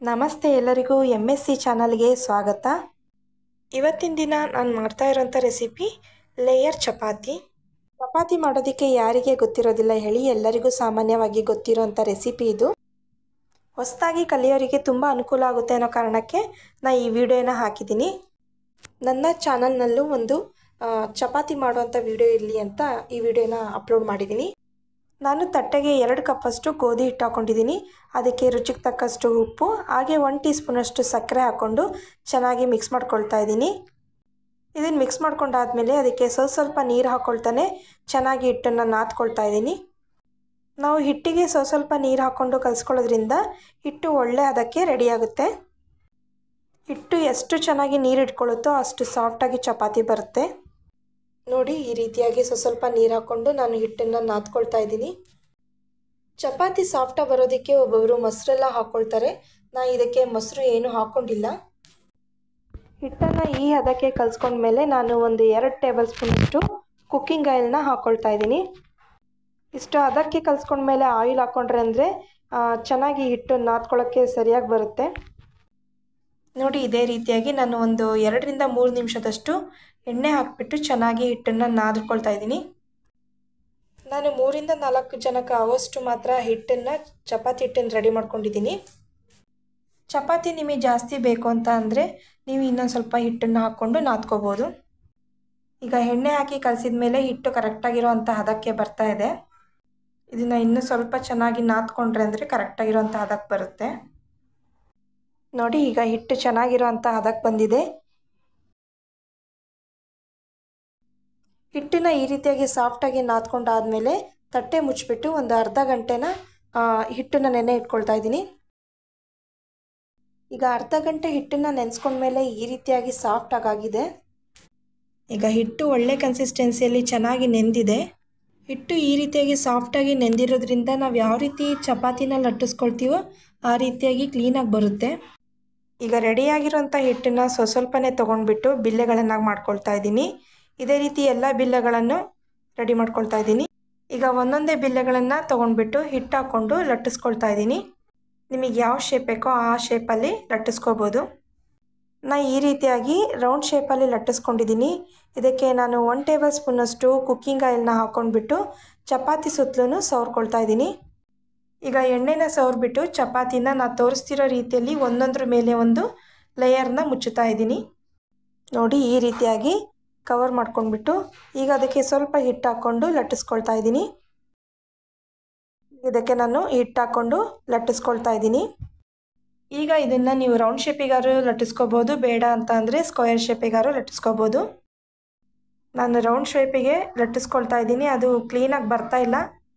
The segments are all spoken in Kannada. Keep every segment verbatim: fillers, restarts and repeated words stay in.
ನಮಸ್ತೆ ಎಲ್ಲರಿಗೂ ಎಮ್ ಎಸ್ ಸಿ ಚಾನಲ್ಗೆ ಸ್ವಾಗತ. ಇವತ್ತಿನ ದಿನ ನಾನು ಮಾಡ್ತಾ ಇರೋಂಥ ರೆಸಿಪಿ ಲೇಯರ್ ಚಪಾತಿ. ಚಪಾತಿ ಮಾಡೋದಕ್ಕೆ ಯಾರಿಗೆ ಗೊತ್ತಿರೋದಿಲ್ಲ ಹೇಳಿ, ಎಲ್ಲರಿಗೂ ಸಾಮಾನ್ಯವಾಗಿ ಗೊತ್ತಿರೋಂಥ ರೆಸಿಪಿ ಇದು. ಹೊಸದಾಗಿ ಕಲಿಯೋರಿಗೆ ತುಂಬ ಅನುಕೂಲ ಆಗುತ್ತೆ ಅನ್ನೋ ಕಾರಣಕ್ಕೆ ನಾನು ಈ ವಿಡಿಯೋನ ಹಾಕಿದ್ದೀನಿ. ನನ್ನ ಚಾನಲ್ನಲ್ಲೂ ಒಂದು ಚಪಾತಿ ಮಾಡುವಂಥ ವಿಡಿಯೋ ಇರಲಿ ಅಂತ ಈ ವಿಡಿಯೋನ ಅಪ್ಲೋಡ್ ಮಾಡಿದ್ದೀನಿ. ನಾನು ತಟ್ಟೆಗೆ ಎರಡು ಕಪ್ಪಷ್ಟು ಗೋಧಿ ಹಿಟ್ಟು ಹಾಕ್ಕೊಂಡಿದ್ದೀನಿ. ಅದಕ್ಕೆ ರುಚಿಗೆ ತಕ್ಕಷ್ಟು ಉಪ್ಪು, ಹಾಗೆ ಒನ್ ಟೀ ಸ್ಪೂನಷ್ಟು ಸಕ್ಕರೆ ಹಾಕ್ಕೊಂಡು ಚೆನ್ನಾಗಿ ಮಿಕ್ಸ್ ಮಾಡ್ಕೊಳ್ತಾ ಇದ್ದೀನಿ. ಇದನ್ನು ಮಿಕ್ಸ್ ಮಾಡ್ಕೊಂಡಾದಮೇಲೆ ಅದಕ್ಕೆ ಸ್ವಲ್ಪ ಸ್ವಲ್ಪ ನೀರು ಹಾಕ್ಕೊಳ್ತಾನೆ ಚೆನ್ನಾಗಿ ಹಿಟ್ಟನ್ನು ನಾದ್ಕೊಳ್ತಾ ಇದ್ದೀನಿ. ನಾವು ಹಿಟ್ಟಿಗೆ ಸ್ವಲ್ಪ ಸ್ವಲ್ಪ ನೀರು ಹಾಕ್ಕೊಂಡು ಕಲಿಸ್ಕೊಳ್ಳೋದ್ರಿಂದ ಹಿಟ್ಟು ಒಳ್ಳೆ ಅದಕ್ಕೆ ರೆಡಿಯಾಗುತ್ತೆ. ಹಿಟ್ಟು ಎಷ್ಟು ಚೆನ್ನಾಗಿ ನೀರು ಇಟ್ಕೊಳ್ಳುತ್ತೋ ಅಷ್ಟು ಸಾಫ್ಟಾಗಿ ಚಪಾತಿ ಬರುತ್ತೆ. ನೋಡಿ, ಈ ರೀತಿಯಾಗಿ ಸ್ವಲ್ಪ ಸ್ವಲ್ಪ ನೀರು ಹಾಕ್ಕೊಂಡು ನಾನು ಹಿಟ್ಟನ್ನು ನಾದ್ಕೊಳ್ತಾ ಇದ್ದೀನಿ. ಚಪಾತಿ ಸಾಫ್ಟಾಗಿ ಬರೋದಕ್ಕೆ ಒಬ್ಬೊಬ್ಬರು ಮೊಸರೆಲ್ಲ ಹಾಕ್ಕೊಳ್ತಾರೆ. ನಾನು ಇದಕ್ಕೆ ಮೊಸರು ಏನು ಹಾಕ್ಕೊಂಡಿಲ್ಲ. ಹಿಟ್ಟನ್ನು ಈ ಹದಕ್ಕೆ ಕಲಿಸ್ಕೊಂಡ್ಮೇಲೆ ನಾನು ಒಂದು ಎರಡು ಟೇಬಲ್ ಸ್ಪೂನಷ್ಟು ಕುಕ್ಕಿಂಗ್ ಆಯಿಲ್ನ ಹಾಕ್ಕೊಳ್ತಾ ಇದ್ದೀನಿ. ಇಷ್ಟು ಹದಕ್ಕೆ ಕಲಿಸ್ಕೊಂಡ್ಮೇಲೆ ಆಯಿಲ್ ಹಾಕ್ಕೊಂಡ್ರೆ ಅಂದರೆ ಚೆನ್ನಾಗಿ ಹಿಟ್ಟು ನಾದ್ಕೊಳ್ಳೋಕ್ಕೆ ಸರಿಯಾಗಿ ಬರುತ್ತೆ. ನೋಡಿ, ಇದೇ ರೀತಿಯಾಗಿ ನಾನು ಒಂದು ಎರಡರಿಂದ ಮೂರು ನಿಮಿಷದಷ್ಟು ಎಣ್ಣೆ ಹಾಕಿಬಿಟ್ಟು ಚೆನ್ನಾಗಿ ಹಿಟ್ಟನ್ನು ನಾದ್ಕೊಳ್ತಾ ಇದ್ದೀನಿ. ನಾನು ಮೂರಿಂದ ನಾಲ್ಕು ಜನಕ್ಕೆ ಆಗೋಷ್ಟು ಮಾತ್ರ ಹಿಟ್ಟನ್ನು ಚಪಾತಿ ಹಿಟ್ಟನ್ನು ರೆಡಿ ಮಾಡ್ಕೊಂಡಿದ್ದೀನಿ. ಚಪಾತಿ ನಿಮಗೆ ಜಾಸ್ತಿ ಬೇಕು ಅಂತ ಅಂದರೆ ನೀವು ಇನ್ನೊಂದು ಸ್ವಲ್ಪ ಹಿಟ್ಟನ್ನು ಹಾಕ್ಕೊಂಡು ನಾದ್ಕೋಬೋದು. ಈಗ ಎಣ್ಣೆ ಹಾಕಿ ಕಲಸಿದ ಮೇಲೆ ಹಿಟ್ಟು ಕರೆಕ್ಟಾಗಿರೋವಂಥ ಹದಕ್ಕೆ ಬರ್ತಾ ಇದೆ. ಇದನ್ನು ಇನ್ನೂ ಸ್ವಲ್ಪ ಚೆನ್ನಾಗಿ ನಾದ್ಕೊಂಡ್ರೆ ಅಂದರೆ ಕರೆಕ್ಟಾಗಿರೋವಂಥ ಹದಕ್ಕೆ ಬರುತ್ತೆ. ನೋಡಿ, ಈಗ ಹಿಟ್ಟು ಚೆನ್ನಾಗಿರೋವಂಥ ಹದಕ್ಕೆ ಬಂದಿದೆ. ಹಿಟ್ಟನ್ನು ಈ ರೀತಿಯಾಗಿ ಸಾಫ್ಟಾಗಿ ನಾದ್ಕೊಂಡಾದಮೇಲೆ ತಟ್ಟೆ ಮುಚ್ಚಿಬಿಟ್ಟು ಒಂದು ಅರ್ಧ ಗಂಟೆನ ಹಿಟ್ಟನ್ನು ನೆನೆ ಇಟ್ಕೊಳ್ತಾ ಇದ್ದೀನಿ. ಈಗ ಅರ್ಧ ಗಂಟೆ ಹಿಟ್ಟನ್ನು ನೆನೆಸ್ಕೊಂಡ್ಮೇಲೆ ಈ ರೀತಿಯಾಗಿ ಸಾಫ್ಟಾಗಿ ಆಗಿದೆ. ಈಗ ಹಿಟ್ಟು ಒಳ್ಳೆ ಕನ್ಸಿಸ್ಟೆನ್ಸಿಯಲ್ಲಿ ಚೆನ್ನಾಗಿ ನೆಂದಿದೆ. ಹಿಟ್ಟು ಈ ರೀತಿಯಾಗಿ ಸಾಫ್ಟಾಗಿ ನೆಂದಿರೋದ್ರಿಂದ ನಾವು ಯಾವ ರೀತಿ ಚಪಾತಿನ ಲಟ್ಟಿಸ್ಕೊಳ್ತೀವೋ ಆ ರೀತಿಯಾಗಿ ಕ್ಲೀನಾಗಿ ಬರುತ್ತೆ. ಈಗ ರೆಡಿಯಾಗಿರೋಂಥ ಹಿಟ್ಟನ್ನು ಸ್ವ ಸ್ವಲ್ಪನೇ ತೊಗೊಂಡ್ಬಿಟ್ಟು ಬಿಲ್ಲೆಗಳನ್ನಾಗಿ ಮಾಡ್ಕೊಳ್ತಾ ಇದ್ದೀನಿ. ಇದೇ ರೀತಿ ಎಲ್ಲ ಬಿಲ್ಲೆಗಳನ್ನು ರೆಡಿ ಮಾಡ್ಕೊಳ್ತಾ ಇದ್ದೀನಿ. ಈಗ ಒಂದೊಂದೇ ಬಿಲ್ಲೆಗಳನ್ನು ತೊಗೊಂಡ್ಬಿಟ್ಟು ಹಿಟ್ಟು ಹಾಕ್ಕೊಂಡು ಲಟ್ಟಿಸ್ಕೊಳ್ತಾ ಇದ್ದೀನಿ. ನಿಮಗೆ ಯಾವ ಶೇಪ್ ಬೇಕೋ ಆ ಶೇಪಲ್ಲಿ ಲಟ್ಟಿಸ್ಕೋಬೋದು. ನಾನು ಈ ರೀತಿಯಾಗಿ ರೌಂಡ್ ಶೇಪಲ್ಲಿ ಲಟ್ಟಿಸ್ಕೊಂಡಿದ್ದೀನಿ. ಇದಕ್ಕೆ ನಾನು ಒನ್ ಟೇಬಲ್ ಸ್ಪೂನಷ್ಟು ಕುಕ್ಕಿಂಗ್ ಆಯಿಲ್ನ ಹಾಕ್ಕೊಂಡ್ಬಿಟ್ಟು ಚಪಾತಿ ಸುತ್ತಲೂ ಸವರ್ಕೊಳ್ತಾ ಇದ್ದೀನಿ. ಈಗ ಎಣ್ಣೆನ ಸವರ್ಬಿಟ್ಟು ಚಪಾತಿನ ನಾನು ತೋರಿಸ್ತಿರೋ ರೀತಿಯಲ್ಲಿ ಒಂದೊಂದ್ರ ಮೇಲೆ ಒಂದು ಲೇಯರ್ನ ಮುಚ್ಚುತ್ತಾ ಇದ್ದೀನಿ. ನೋಡಿ, ಈ ರೀತಿಯಾಗಿ ಕವರ್ ಮಾಡ್ಕೊಂಡ್ಬಿಟ್ಟು ಈಗ ಅದಕ್ಕೆ ಸ್ವಲ್ಪ ಹಿಟ್ಟು ಹಾಕ್ಕೊಂಡು ಲಟ್ಟಿಸ್ಕೊಳ್ತಾ ಇದ್ದೀನಿ. ಇದಕ್ಕೆ ನಾನು ಹಿಟ್ಟು ಹಾಕ್ಕೊಂಡು ಲಟ್ಟಿಸ್ಕೊಳ್ತಾ ಇದ್ದೀನಿ. ಈಗ ಇದನ್ನು ನೀವು ರೌಂಡ್ ಶೇಪಿಗಾರು ಲಟ್ಟಿಸ್ಕೋಬೋದು, ಬೇಡ ಅಂತ ಅಂದರೆ ಸ್ಕ್ವೇರ್ ಶೇಪಿಗಾರು ಲಟ್ಟಿಸ್ಕೋಬೋದು. ನಾನು ರೌಂಡ್ ಶೇಪಿಗೆ ಲಟ್ಟಿಸ್ಕೊಳ್ತಾ ಇದ್ದೀನಿ. ಅದು ಕ್ಲೀನಾಗಿ ಬರ್ತಾ ಇಲ್ಲ,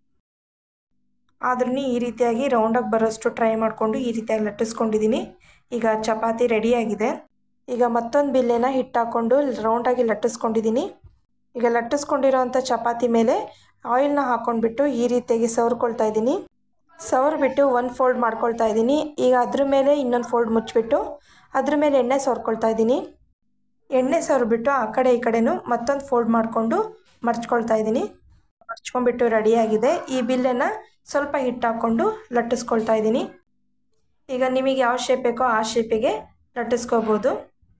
ಆದ್ರೂ ಈ ರೀತಿಯಾಗಿ ರೌಂಡಾಗಿ ಬರೋಷ್ಟು ಟ್ರೈ ಮಾಡಿಕೊಂಡು ಈ ರೀತಿಯಾಗಿ ಲಟ್ಟಿಸ್ಕೊಂಡಿದ್ದೀನಿ. ಈಗ ಚಪಾತಿ ರೆಡಿಯಾಗಿದೆ. ಈಗ ಮತ್ತೊಂದು ಬಿಲ್ಲೆನ ಹಿಟ್ಟು ಹಾಕ್ಕೊಂಡು ರೌಂಡಾಗಿ ಲಟ್ಟಿಸ್ಕೊಂಡಿದ್ದೀನಿ. ಈಗ ಲಟ್ಟಿಸ್ಕೊಂಡಿರೋವಂಥ ಚಪಾತಿ ಮೇಲೆ ಆಯಿಲ್ನ ಹಾಕ್ಕೊಂಡ್ಬಿಟ್ಟು ಈ ರೀತಿಯಾಗಿ ಸವರ್ಕೊಳ್ತಾ ಇದ್ದೀನಿ. ಸವರ್ಬಿಟ್ಟು ಒಂದು ಫೋಲ್ಡ್ ಮಾಡ್ಕೊಳ್ತಾ ಇದ್ದೀನಿ. ಈಗ ಅದ್ರ ಮೇಲೆ ಇನ್ನೊಂದು ಫೋಲ್ಡ್ ಮುಚ್ಚಿಬಿಟ್ಟು ಅದ್ರ ಮೇಲೆ ಎಣ್ಣೆ ಸವರ್ಕೊಳ್ತಾ ಇದ್ದೀನಿ. ಎಣ್ಣೆ ಸವರ್ಬಿಟ್ಟು ಆ ಕಡೆ ಈ ಕಡೆನೂ ಮತ್ತೊಂದು ಫೋಲ್ಡ್ ಮಾಡಿಕೊಂಡು ಮರ್ಚ್ಕೊಳ್ತಾ ಇದ್ದೀನಿ. ಮರ್ಚ್ಕೊಂಡ್ಬಿಟ್ಟು ರೆಡಿಯಾಗಿದೆ. ಈ ಬಿಲ್ಲೆನ ಸ್ವಲ್ಪ ಹಿಟ್ಟು ಹಾಕ್ಕೊಂಡು ಲಟ್ಟಿಸ್ಕೊಳ್ತಾ ಇದ್ದೀನಿ. ಈಗ ನಿಮಗೆ ಯಾವ ಶೇಪ್ ಬೇಕೋ ಆ ಶೇಪಿಗೆ ಲಟ್ಟಿಸ್ಕೋಬೋದು.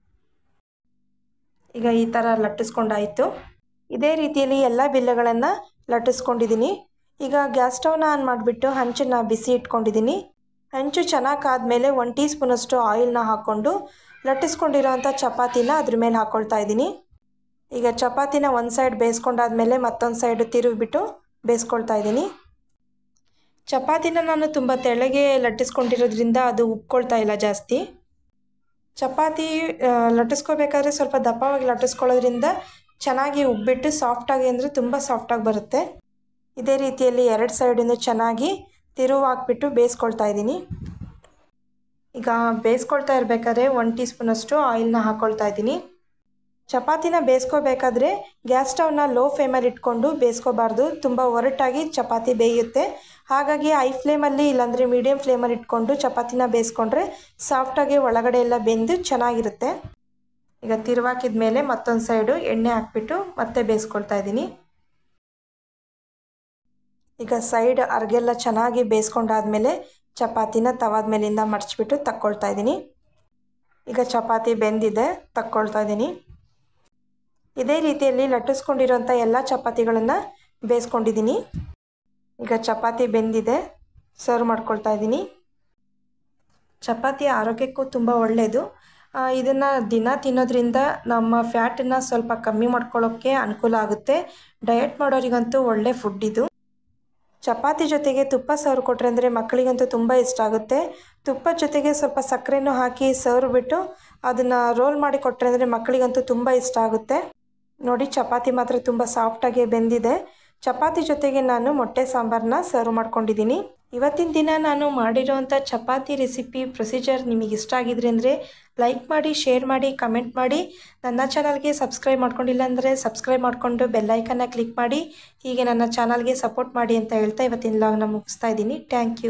ಈಗ ಈ ಥರ ಲಟ್ಟಿಸ್ಕೊಂಡಾಯಿತು. ಇದೇ ರೀತಿಯಲ್ಲಿ ಎಲ್ಲ ಬಿಲ್ಲೆಗಳನ್ನು ಲಟ್ಟಿಸ್ಕೊಂಡಿದ್ದೀನಿ. ಈಗ ಗ್ಯಾಸ್ ಸ್ಟವ್ನ ಆನ್ ಮಾಡಿಬಿಟ್ಟು ಹಂಚನ್ನು ಬಿಸಿ ಇಟ್ಕೊಂಡಿದ್ದೀನಿ. ಹಂಚು ಚೆನ್ನಾಗಿ ಕಾದ್ಮೇಲೆ ಒನ್ ಟೀ ಸ್ಪೂನಷ್ಟು ಆಯಿಲ್ನ ಹಾಕ್ಕೊಂಡು ಲಟ್ಟಿಸ್ಕೊಂಡಿರೋವಂಥ ಚಪಾತಿನ ಅದ್ರ ಮೇಲೆ ಹಾಕ್ಕೊಳ್ತಾ ಇದ್ದೀನಿ. ಈಗ ಚಪಾತಿನ ಒಂದು ಸೈಡ್ ಬೇಯಿಸ್ಕೊಂಡಾದ್ಮೇಲೆ ಮತ್ತೊಂದು ಸೈಡ್ ತಿರುಗಿಬಿಟ್ಟು ಬೇಯಿಸ್ಕೊಳ್ತಾ ಇದ್ದೀನಿ. ಚಪಾತಿನ ನಾನು ತುಂಬ ತೆಳ್ಳಗೆ ಲಟ್ಟಿಸ್ಕೊಂಡಿರೋದ್ರಿಂದ ಅದು ಉಬ್ಕೊಳ್ತಾ ಇಲ್ಲ ಜಾಸ್ತಿ. ಚಪಾತಿ ಲಟ್ಟಿಸ್ಕೋಬೇಕಾದ್ರೆ ಸ್ವಲ್ಪ ದಪ್ಪವಾಗಿ ಲಟ್ಟಿಸ್ಕೊಳ್ಳೋದ್ರಿಂದ ಚೆನ್ನಾಗಿ ಉಬ್ಬಿಟ್ಟು ಸಾಫ್ಟಾಗಿ ಅಂದರೆ ತುಂಬ ಸಾಫ್ಟಾಗಿ ಬರುತ್ತೆ. ಇದೇ ರೀತಿಯಲ್ಲಿ ಎರಡು ಸೈಡಿಂದ ಚೆನ್ನಾಗಿ ತಿರುವು ಹಾಕ್ಬಿಟ್ಟು ಬೇಯಿಸ್ಕೊಳ್ತಾ ಇದ್ದೀನಿ. ಈಗ ಬೇಯಿಸ್ಕೊಳ್ತಾ ಇರಬೇಕಾದ್ರೆ ಒನ್ ಟೀ ಸ್ಪೂನಷ್ಟು ಆಯಿಲ್ನ ಹಾಕ್ಕೊಳ್ತಾ ಇದ್ದೀನಿ. ಚಪಾತಿನ ಬೇಯಿಸ್ಕೋಬೇಕಾದ್ರೆ ಗ್ಯಾಸ್ ಸ್ಟವ್ನ ಲೋ ಫ್ಲೇಮಲ್ಲಿ ಇಟ್ಕೊಂಡು ಬೇಯಿಸ್ಕೋಬಾರ್ದು, ತುಂಬ ಒರಟಾಗಿ ಚಪಾತಿ ಬೇಯುತ್ತೆ. ಹಾಗಾಗಿ ಹೈ ಫ್ಲೇಮಲ್ಲಿ ಇಲ್ಲಾಂದರೆ ಮೀಡಿಯಮ್ ಫ್ಲೇಮಲ್ಲಿ ಇಟ್ಕೊಂಡು ಚಪಾತಿನ ಬೇಯಿಸ್ಕೊಂಡ್ರೆ ಸಾಫ್ಟಾಗಿ ಒಳಗಡೆ ಎಲ್ಲ ಬೆಂದು ಚೆನ್ನಾಗಿರುತ್ತೆ. ಈಗ ತಿರುವಾಕಿದ ಮೇಲೆ ಮತ್ತೊಂದು ಸೈಡು ಎಣ್ಣೆ ಹಾಕ್ಬಿಟ್ಟು ಮತ್ತೆ ಬೇಯಿಸ್ಕೊಳ್ತಾ ಇದ್ದೀನಿ. ಈಗ ಸೈಡ್ ಅರ್ಗೆಲ್ಲ ಚೆನ್ನಾಗಿ ಬೇಯಿಸ್ಕೊಂಡಾದ್ಮೇಲೆ ಚಪಾತಿನ ತವಾದ ಮೇಲಿಂದ ಮಡಚಿಬಿಟ್ಟು ತಕ್ಕೊಳ್ತಾ ಇದ್ದೀನಿ. ಈಗ ಚಪಾತಿ ಬೆಂದಿದೆ, ತಕ್ಕೊಳ್ತಾ ಇದ್ದೀನಿ. ಇದೇ ರೀತಿಯಲ್ಲಿ ಲಟ್ಟಿಸ್ಕೊಂಡಿರೋಂಥ ಎಲ್ಲ ಚಪಾತಿಗಳನ್ನು ಬೇಯಿಸ್ಕೊಂಡಿದ್ದೀನಿ. ಈಗ ಚಪಾತಿ ಬೆಂದಿದೆ, ಸರ್ವ್ ಮಾಡ್ಕೊಳ್ತಾ ಇದ್ದೀನಿ. ಚಪಾತಿ ಆರೋಗ್ಯಕ್ಕೂ ತುಂಬ ಒಳ್ಳೆಯದು. ಇದನ್ನು ದಿನ ತಿನ್ನೋದ್ರಿಂದ ನಮ್ಮ ಫ್ಯಾಟನ್ನು ಸ್ವಲ್ಪ ಕಮ್ಮಿ ಮಾಡ್ಕೊಳ್ಳೋಕ್ಕೆ ಅನುಕೂಲ ಆಗುತ್ತೆ. ಡಯಟ್ ಮಾಡೋರಿಗಂತೂ ಒಳ್ಳೆ ಫುಡ್ ಇದು. ಚಪಾತಿ ಜೊತೆಗೆ ತುಪ್ಪ ಸರ್ವ್ ಕೊಟ್ಟರೆ ಅಂದರೆ ಮಕ್ಕಳಿಗಂತೂ ತುಂಬ ಇಷ್ಟ ಆಗುತ್ತೆ. ತುಪ್ಪದ ಜೊತೆಗೆ ಸ್ವಲ್ಪ ಸಕ್ಕರೆನೂ ಹಾಕಿ ಸರ್ವ್ ಬಿಟ್ಟು ಅದನ್ನು ರೋಲ್ ಮಾಡಿ ಕೊಟ್ಟರೆ ಅಂದರೆ ಮಕ್ಕಳಿಗಂತೂ ತುಂಬ ಇಷ್ಟ ಆಗುತ್ತೆ. ನೋಡಿ, ಚಪಾತಿ ಮಾತ್ರ ತುಂಬ ಸಾಫ್ಟಾಗಿ ಬೆಂದಿದೆ. ಚಪಾತಿ ಜೊತೆಗೆ ನಾನು ಮೊಟ್ಟೆ ಸಾಂಬಾರನ್ನ ಸರ್ವ್ ಮಾಡ್ಕೊಂಡಿದ್ದೀನಿ. ಇವತ್ತಿನ ದಿನ ನಾನು ಮಾಡಿರೋವಂಥ ಚಪಾತಿ ರೆಸಿಪಿ ಪ್ರೊಸೀಜರ್ ನಿಮಗೆ ಇಷ್ಟ ಆಗಿದ್ರೆ ಅಂದರೆ ಲೈಕ್ ಮಾಡಿ, ಶೇರ್ ಮಾಡಿ, ಕಮೆಂಟ್ ಮಾಡಿ. ನನ್ನ ಚಾನಲ್ಗೆ ಸಬ್ಸ್ಕ್ರೈಬ್ ಮಾಡ್ಕೊಂಡಿಲ್ಲ ಅಂದರೆ ಸಬ್ಸ್ಕ್ರೈಬ್ ಮಾಡಿಕೊಂಡು ಬೆಲ್ಲೈಕನ್ನ ಕ್ಲಿಕ್ ಮಾಡಿ. ಹೀಗೆ ನನ್ನ ಚಾನಲ್ಗೆ ಸಪೋರ್ಟ್ ಮಾಡಿ ಅಂತ ಹೇಳ್ತಾ ಇವತ್ತಿನ ವ್ಲಾಗ್ನ ಮುಗಿಸ್ತಾ ಇದ್ದೀನಿ. Thank you.